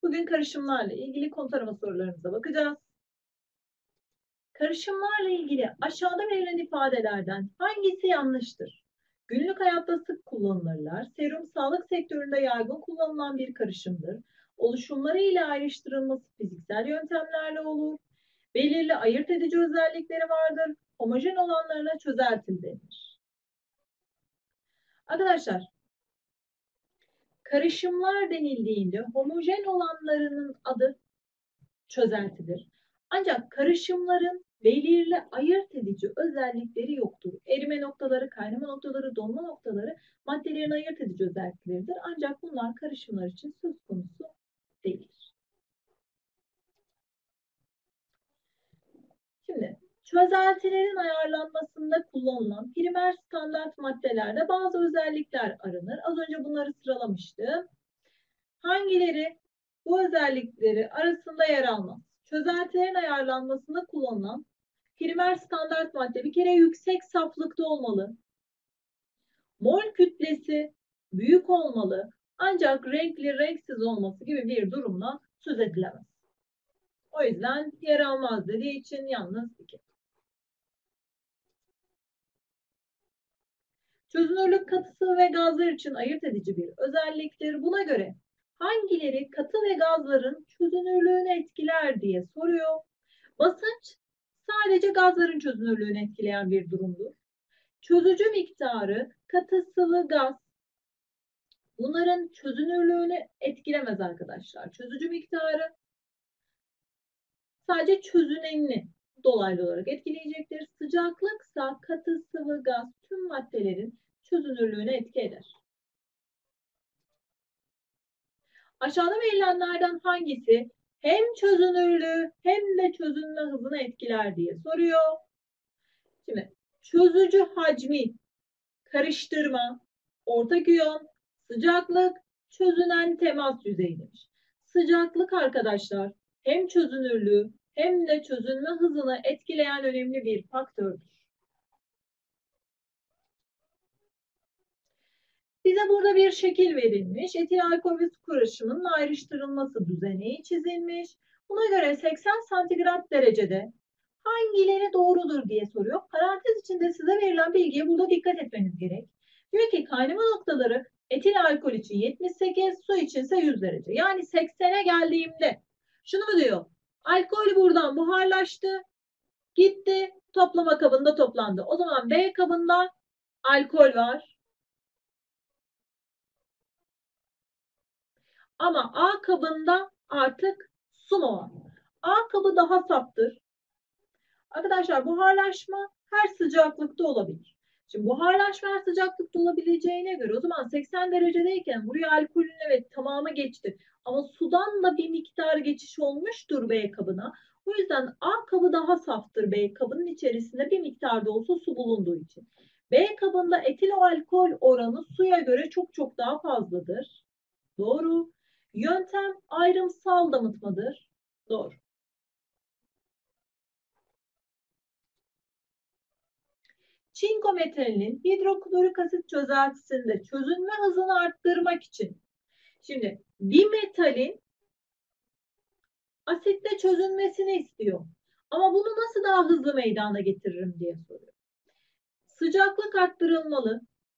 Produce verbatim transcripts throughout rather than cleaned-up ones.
Bugün karışımlarla ilgili konu tarama sorularımıza bakacağız. Karışımlarla ilgili aşağıda verilen ifadelerden hangisi yanlıştır? Günlük hayatta sık kullanılırlar. Serum sağlık sektöründe yaygın kullanılan bir karışımdır. Oluşumları ile ayrıştırılması fiziksel yöntemlerle olur. Belirli ayırt edici özellikleri vardır. Homojen olanlarına çözelti denir. Arkadaşlar, karışımlar denildiğinde homojen olanlarının adı çözeltidir. Ancak karışımların belirli ayırt edici özellikleri yoktur. Erime noktaları, kaynama noktaları, donma noktaları maddelerin ayırt edici özellikleridir. Ancak bunlar karışımlar için söz konusu değildir. Şimdi çözeltilerin ayarlanmasında kullanılan primer standart maddelerde bazı özellikler aranır. Az önce bunları sıralamıştım. Hangileri bu özellikleri arasında yer almaz? Çözeltilerin ayarlanmasında kullanılan primer standart madde bir kere yüksek saflıkta olmalı. Mol kütlesi büyük olmalı. Ancak renkli, renksiz olması gibi bir durumla söz edilemez. O yüzden yer almaz dediği için yalnız iki. Çözünürlük katı sıvı ve gazlar için ayırt edici bir özelliktir. Buna göre hangileri katı ve gazların çözünürlüğünü etkiler diye soruyor. Basınç sadece gazların çözünürlüğünü etkileyen bir durumdur. Çözücü miktarı katı, sıvı, gaz bunların çözünürlüğünü etkilemez arkadaşlar. Çözücü miktarı sadece çözünenini dolaylı olarak etkileyecektir. Sıcaklıksa katı, sıvı, gaz tüm maddelerin çözünürlüğüne etki eder. Aşağıda verilenlerden hangisi hem çözünürlüğü hem de çözünme hızını etkiler diye soruyor. Şimdi çözücü hacmi, karıştırma, ortak iyon, sıcaklık, çözünen temas yüzeyi demiş. Sıcaklık arkadaşlar hem çözünürlüğü hem de çözünme hızını etkileyen önemli bir faktördür. Bize burada bir şekil verilmiş. Etil alkol ve su karışımının ayrıştırılması düzeni çizilmiş. Buna göre seksen santigrat derecede hangileri doğrudur diye soruyor. Parantez içinde size verilen bilgiye burada dikkat etmeniz gerek. Diyor ki kaynama noktaları etil alkol için yetmiş sekiz, su içinse yüz derece. Yani seksene geldiğimde şunu mu diyor? Alkol buradan buharlaştı, gitti, toplama kabında toplandı. O zaman B kabında alkol var. Ama A kabında artık su mu var? A kabı daha saftır. Arkadaşlar buharlaşma her sıcaklıkta olabilir. Şimdi buharlaşma her sıcaklıkta olabileceğine göre o zaman seksen derecedeyken buraya alkolün evet tamamı geçti. Ama sudan da bir miktar geçiş olmuştur B kabına. O yüzden A kabı daha saftır B kabının içerisinde bir miktarda olsa su bulunduğu için. B kabında etil alkol oranı suya göre çok çok daha fazladır. Doğru. Yöntem ayrımsal damıtmadır. Doğru. Çinko metalinin hidroklorik asit çözeltisinde çözünme hızını arttırmak için şimdi bir metalin asitte çözünmesini istiyor. Ama bunu nasıl daha hızlı meydana getiririm diye soruyor. Sıcaklık arttırılmalı.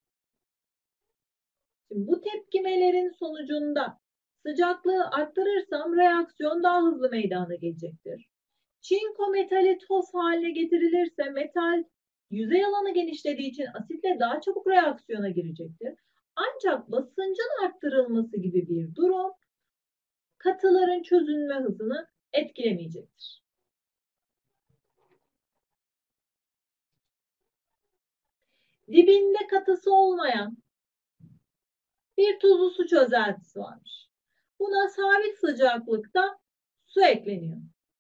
Şimdi bu tepkimelerin sonucunda sıcaklığı arttırırsam reaksiyon daha hızlı meydana gelecektir. Çinko metali toz haline getirilirse metal yüzey alanı genişlediği için asitle daha çabuk reaksiyona girecektir. Ancak basıncın arttırılması gibi bir durum katıların çözünme hızını etkilemeyecektir. Dibinde katısı olmayan bir tuzlu su çözeltisi varmış. Buna sabit sıcaklıkta su ekleniyor.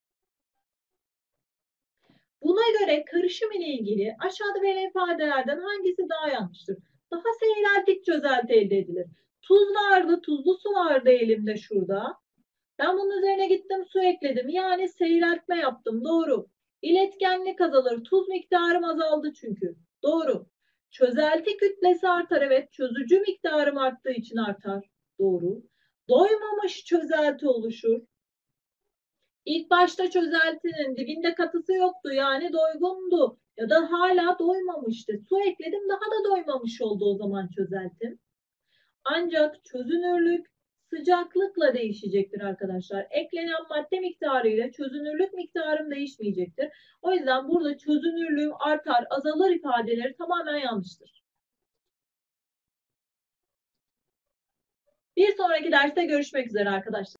Buna göre karışım ile ilgili aşağıda verilen ifadelerden hangisi daha yanlıştır? Daha seyreltik çözelti elde edilir. Tuz vardı, tuzlu su vardı elimde şurada. Ben bunun üzerine gittim su ekledim. Yani seyreltme yaptım. Doğru. İletkenlik azalır. Tuz miktarım azaldı çünkü. Doğru. Çözelti kütlesi artar. Evet. Çözücü miktarım arttığı için artar. Doğru. Doymamış çözelti oluşur. İlk başta çözeltinin dibinde katısı yoktu, yani doygundu ya da hala doymamıştı. Su ekledim, daha da doymamış oldu o zaman çözeltim. Ancak çözünürlük sıcaklıkla değişecektir arkadaşlar. Eklenen madde miktarı ile çözünürlük miktarım değişmeyecektir. O yüzden burada çözünürlüğüm artar, azalır ifadeleri tamamen yanlıştır. Bir sonraki derste görüşmek üzere arkadaşlar.